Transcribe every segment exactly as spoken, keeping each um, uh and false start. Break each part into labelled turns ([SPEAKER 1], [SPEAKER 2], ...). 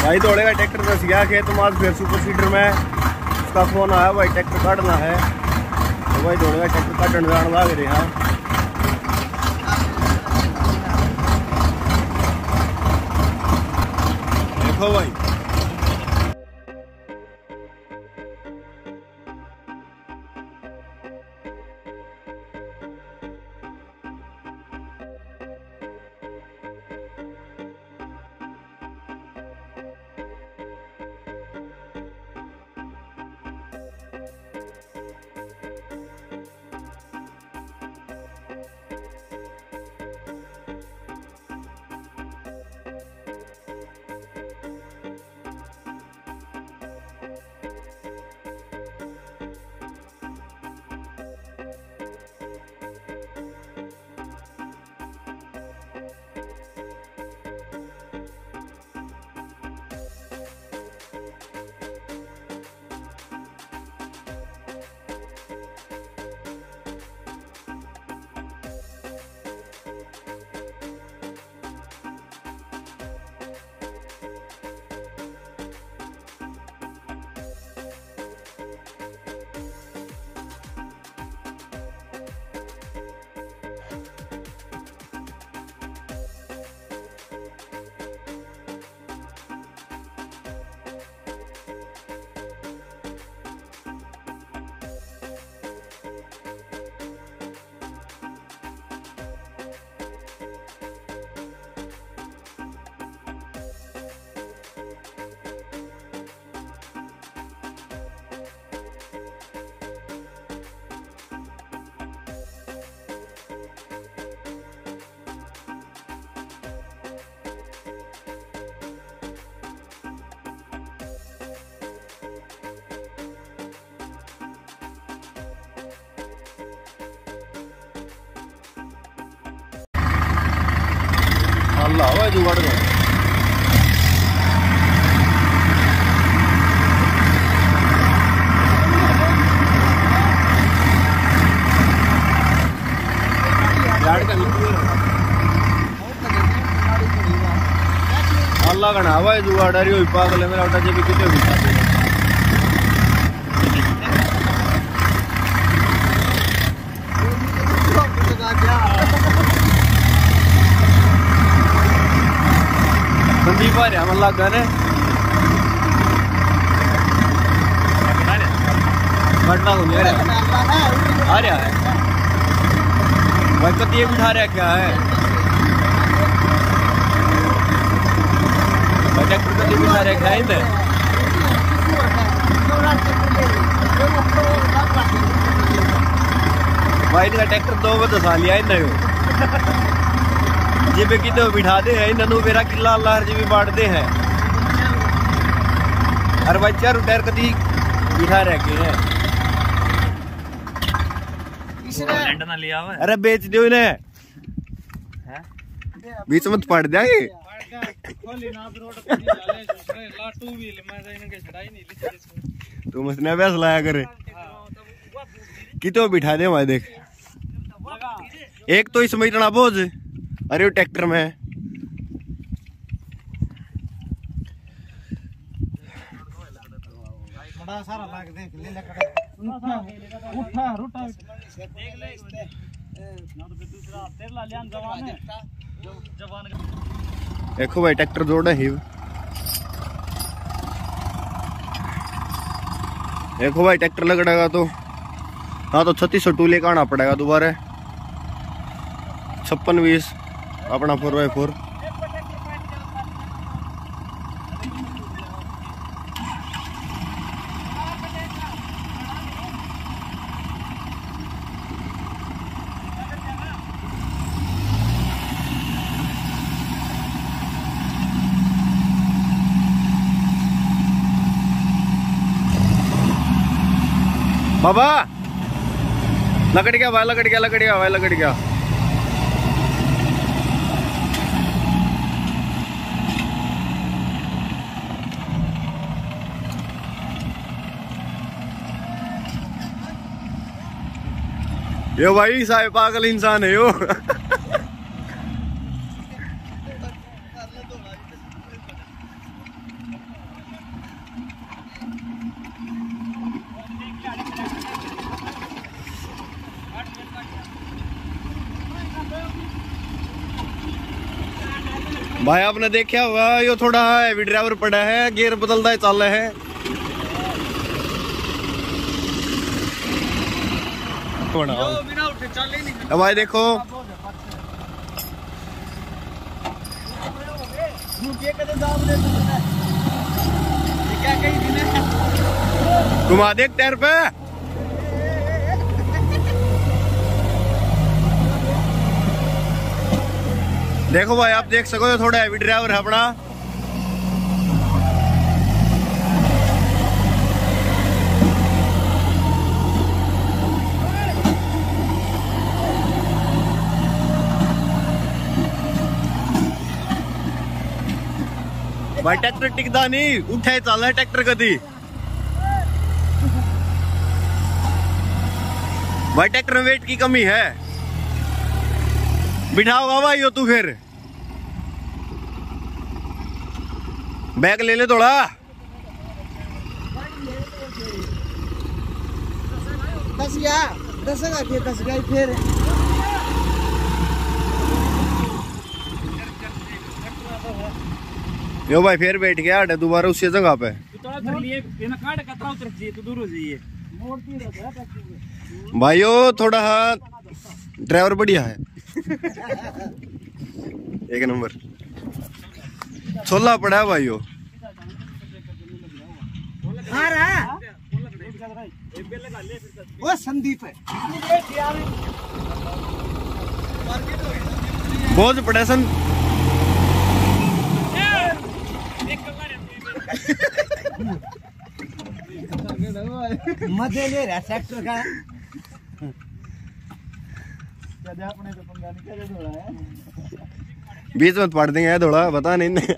[SPEAKER 1] भाई दौड़ेगा ट्रैक्टर दस गया खेत मार फिर सुपर सीडर में उसका फोन आया भाई ट्रैक्टर काटना है तो भाई दौड़ेगा ट्रैक्टर काटने जाने लग रहे हैं। देखो भाई अल्लाह भाई जुगाड़ में अल्लाह का नाम है जुगाड़ रही हो पागल है मेरा उठा जे भी कितने भी संदीप आ रहा मतलब गाने घटना हो गया आ रहा है भाई कत ये बिठा रहा क्या है ट्रैक्टर कत बिठा रहा क्या है भाई इनका ट्रैक्टर दो बजे दसा लिया इन जी पे कितने बिठा दे हैं ननू मेरा किला अल्लाह जी भी बांट दे हैं अरे भाई चार टायर कती बिठा रह के हैं ना लिया हुआ अरे बेच दो इन्हें बीच में पड़ जाएंगे तुम उसने अभ्यास लाया करे कितो बिठा दे भाई देख एक तो इसमें इतना बोझ अरे वो ट्रैक्टर में बड़ा सारा लाग देख ले ले उठा रुटा देख ले ना तो दूसरा तेरला लियान जवान है जवान देखो भाई ट्रैक्टर जोड़ा है देखो भाई ट्रैक्टर लगड़ेगा तो हाँ तो छत्तीस सौ टूले का आना पड़ेगा दोबारा छप्पन बीस अपना फोर बाई फोर बाबा लकड़ गया भाई लकड़ गया लकड़ गया भाई लकड़ गया यो भाई साहब पागल इंसान है यो भाई आपने देखा होगा यो थोड़ा हैवी ड्राइवर पड़ा है, गियर बदलता है चल रहा है। भाई देखो घुमा दे टायर पे। देखो भाई आप देख सको थोड़ा हैवी ड्राइवर है अपना। भाई ट्रैक्टर टिकता नहीं, उठे चल है ट्रैक्टर कदी। भाई ट्रैक्टर में वेट की कमी है, बिठाओगा भाई हो तू फिर। बैग ले ले थोड़ा।
[SPEAKER 2] दस या दस का दस का फिर
[SPEAKER 1] यो भाई फिर बैठ गया दोबारा उसी जगह पे। भाइयों थोड़ा ड्राइवर बढ़िया है, एक नंबर छोला पड़ा है भाइयों।
[SPEAKER 2] वो संदीप है
[SPEAKER 1] बहुत पड़ा सन।
[SPEAKER 2] मजे ले रहा ट्रैक्टर का।
[SPEAKER 1] बीच में पढ़ देंगे थोड़ा बता नहीं।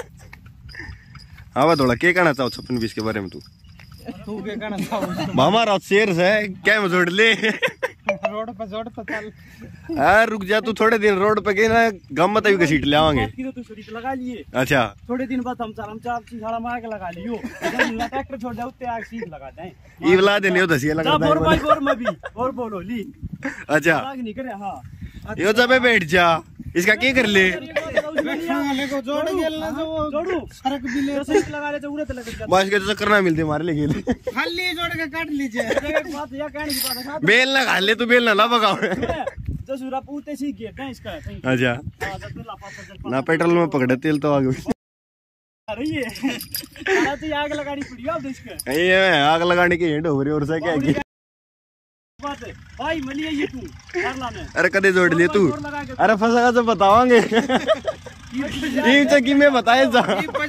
[SPEAKER 1] हाँ थोड़ा क्या कहना चाहो छप्पन बीस के बारे में? तू
[SPEAKER 2] तू क्या कहना चाहो?
[SPEAKER 1] हमारा शेर है क्या जोड़ ले।
[SPEAKER 2] रोड पर जोड़ पर चल।
[SPEAKER 1] हाँ रुक जा तू थोड़े दिन रोड पे गए ना, गम मत का सीट ले आवांगे।
[SPEAKER 2] तू सीट लगा लिए।
[SPEAKER 1] अच्छा
[SPEAKER 2] थोड़े दिन बाद हम हम चार साढ़ा मार के लगा लियो। ट्रैक्टर छोड़ जाओ उते आग सीट लगा दें।
[SPEAKER 1] ये वाला दिन यो दसिया लगा
[SPEAKER 2] दे। और भाई और मैं भी और बोलो ली।
[SPEAKER 1] अच्छा
[SPEAKER 2] आग नहीं करे। हां
[SPEAKER 1] यो जब बैठ जा, इसका क्या कर ले?
[SPEAKER 2] जोड़ गेल ना जो जोड़ू सरक भी ले सीट लगा ले तो उड़े लग जाता।
[SPEAKER 1] बस के चक्कर ना मिलते हमारे लिए गेल।
[SPEAKER 2] खाली जोड़ के काट लीजिए। एक बात या कहने की बात है,
[SPEAKER 1] बेल ना खा ले तू, बेल ना ला भगाओ।
[SPEAKER 2] जो सूरा पूते सीख गया इसका।
[SPEAKER 1] अच्छा ना पेट्रोल में पकड़े तेल तो आगे।
[SPEAKER 2] अरे ये तो आग लगानी पड़ी अब इसका।
[SPEAKER 1] ये आग लगाने की हिंट हो रही और से क्या
[SPEAKER 2] भाई मलिए ये तू कर लाने।
[SPEAKER 1] अरे कदे जोड़ लिए तू? अरे फंसा तो बतावांगे। ये चक्की में बताए जा।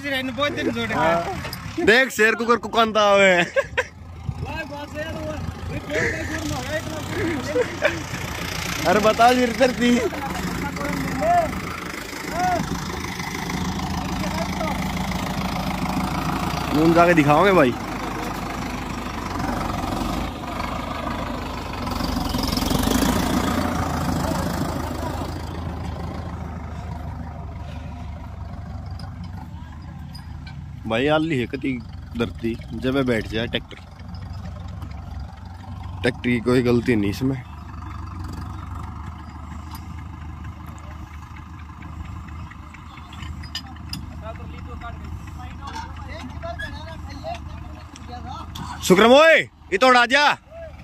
[SPEAKER 1] देख शेर कुकर कुकांता हुए। अरे बता जी तरती नून जाके दिखाओगे भाई। भाई आली है कती धरती जब बैठ जाए ट्रैक्टर। ट्रैक्टर की कोई गलती नहीं इसमें। शुक्रम ओए इतोड़ आ जा।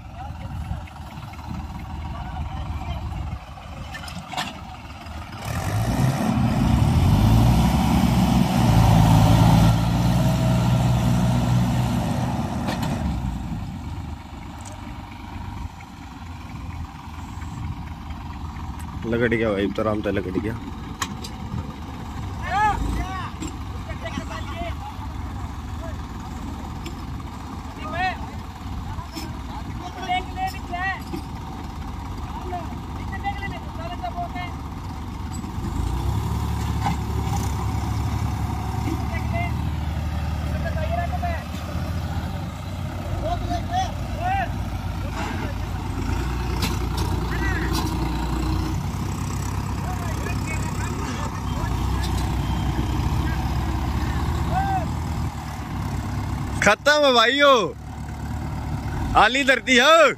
[SPEAKER 1] लगड़ गया भाई तो आराम से लगड़ गया। खत्म है भाइयों, आली धरती है।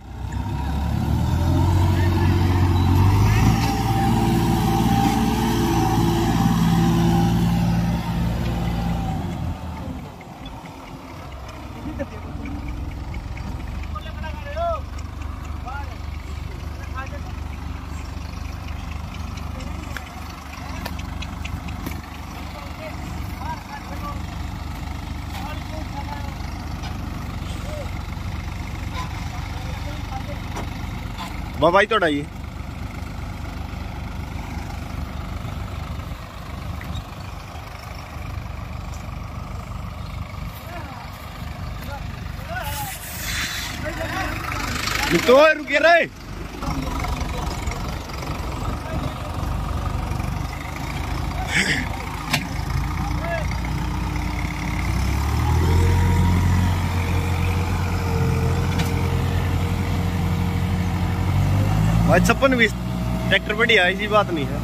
[SPEAKER 1] वाह भाई थोड़ा ये तो रुके रहे भाई छप्पन बीस ट्रैक्टर बढ़िया ऐसी बात नहीं है।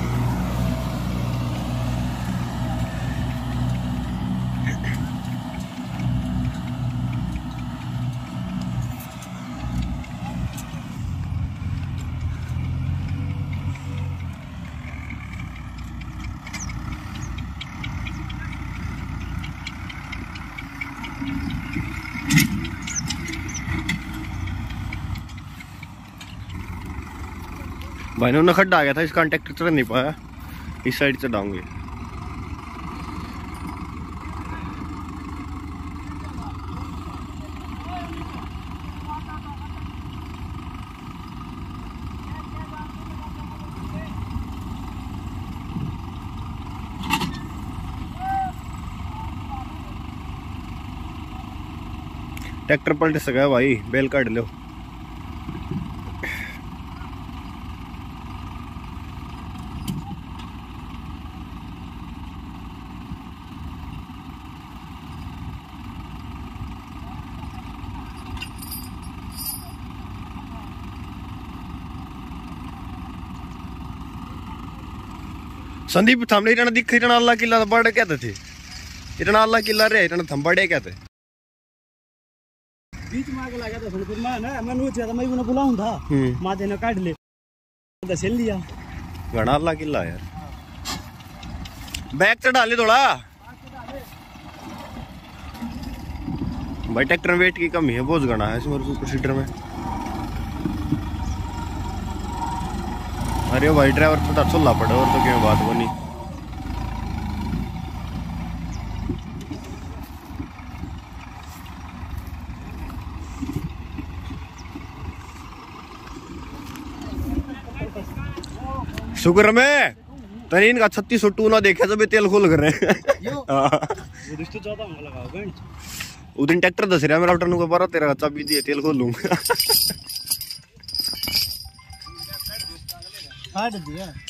[SPEAKER 1] भाई ने खड्डा आ गया था, इसका ट्रैक्टर चढ़ नहीं पाया, इस साइड चढ़ाऊंगे। ट्रैक्टर पलट सका भाई, बेल काट लो। संदीप थामने इतना दिख इतना अल्लाह किला बड़े कहते थे, इतना अल्लाह किला रे इतना थम बड़े कहते
[SPEAKER 2] बीच में आगे लगा था फिर मैं ना मैं नोच था, मैं उन्हें बुलाऊं था माथे ने काट ले दसेल लिया।
[SPEAKER 1] घना अल्लाह किला यार, बैक चढ़ा ले थोड़ा भाई, ट्रैक्टर में वेट की कमी है, बहुत घना है इसमें सुपर सीटर में। अरे भाई ड्राइवर थोड़ा चुल्ला पड़े और तो क्यों बात बनी। शुक्र में तरीन का छत्तीस सौ टू ना देखे तो भी तेल खोल कर रहे उस दिन ट्रैक्टर दस रहा मेरा टनू का बारह तेरह चाबी दिए तेल खोल लूंगा।
[SPEAKER 2] काट दिया।